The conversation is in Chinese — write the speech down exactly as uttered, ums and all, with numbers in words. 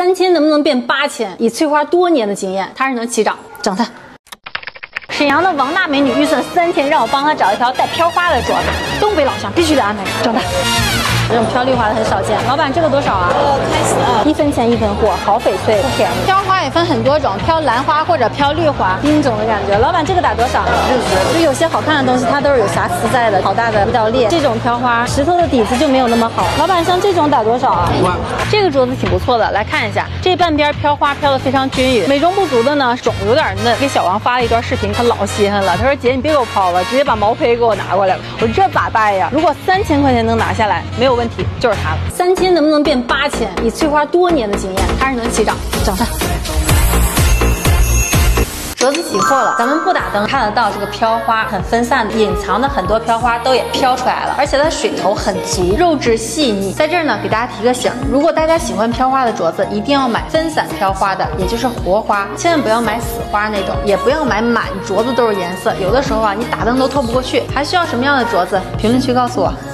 三千能不能变八千？以翠花多年的经验，它是能起涨，整它。沈阳的王大美女预算三千，让我帮她找一条带飘花的镯子，东北老乡必须得安排，整它。这种飘绿花的很少见，老板这个多少啊？呃，开始啊，一分钱一分货，好翡翠，不便宜。飘花也分很多种，飘兰花或者飘绿花，冰种的感觉。老板这个打多少？六十。就有些好看的东西，它都是有瑕疵在的，好大的一道裂。这种飘花，石头的底子就没有那么好。老板像这种打多少啊？五万。这个镯子挺不错的，来看一下，这半边飘花飘得非常均匀，美中不足的呢，种有点嫩。给小王发了一段视频，他老稀罕了，他说姐你别给我抛了，直接把毛坯给我拿过来了。我说这咋戴呀？如果三千块钱能拿下来，没有问题，就是它了。三千能不能变八千？以翠花多年的经验，它是能起涨，整它。镯子起货了，咱们不打灯看得到这个飘花很分散的，隐藏的很多飘花都也飘出来了，而且它水头很足，肉质细腻。在这儿呢，给大家提个醒，如果大家喜欢飘花的镯子，一定要买分散飘花的，也就是活花，千万不要买死花那种，也不要买满镯子都是颜色，有的时候啊，你打灯都透不过去。还需要什么样的镯子？评论区告诉我。